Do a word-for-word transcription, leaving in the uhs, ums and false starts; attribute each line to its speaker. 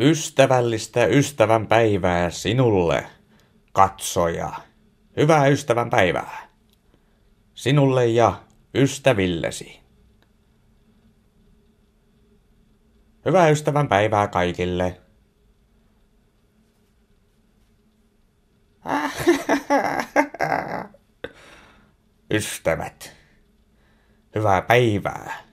Speaker 1: Ystävällistä ystävänpäivää sinulle, katsoja. Hyvää ystävänpäivää. Sinulle ja ystävillesi. Hyvää ystävänpäivää kaikille. Ystävät. Hyvää päivää.